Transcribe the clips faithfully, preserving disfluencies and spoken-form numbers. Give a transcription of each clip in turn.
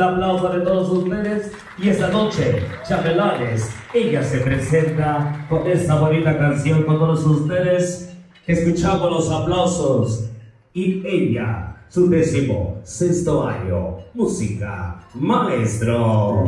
aplauso de todos ustedes. Y esta noche, chambelanes, ella se presenta con esta bonita canción con todos ustedes. Escuchamos los aplausos. Y ella, su décimo sexto año, música, maestro.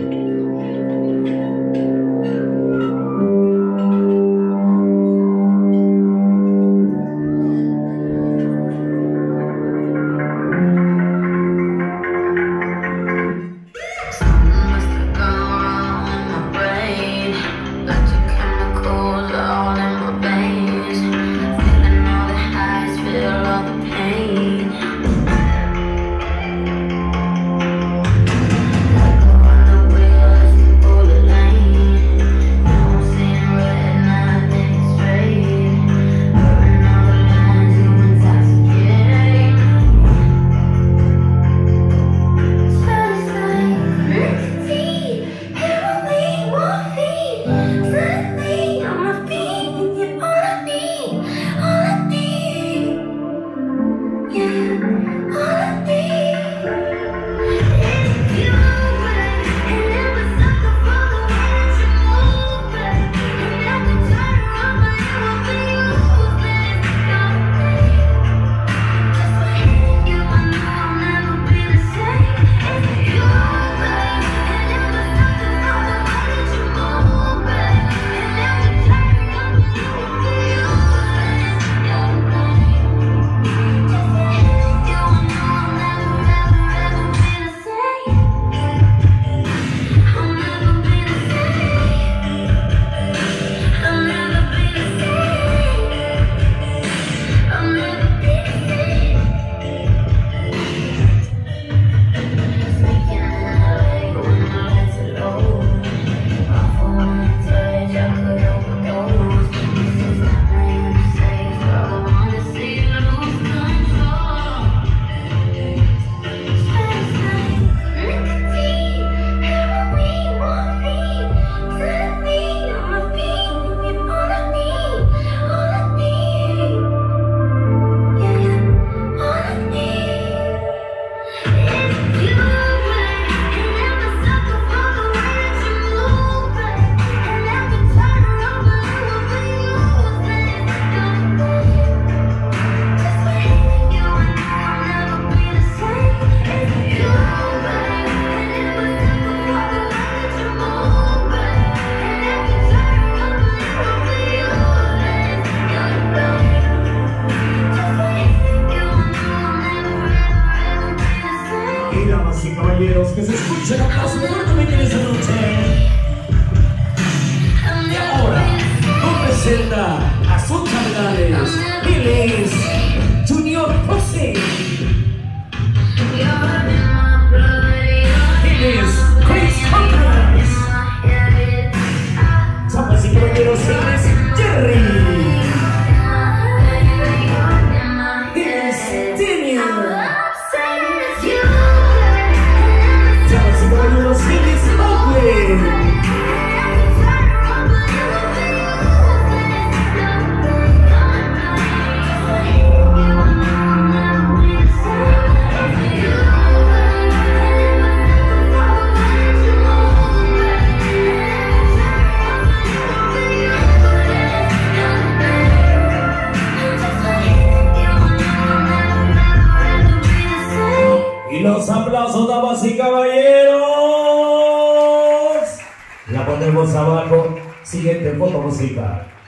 Que se escuche el aplauso fuertemente en esta noche. Y ahora nos presenta a sus chambelanes. Él es Junior José. Él es Chris Hunters. Chapas y caballeros, él es Jerry. Él es Daniel. Los Phillies Oakland. Y los aplausos, damas y caballeros. La ponemos abajo. Siguiente foto musical.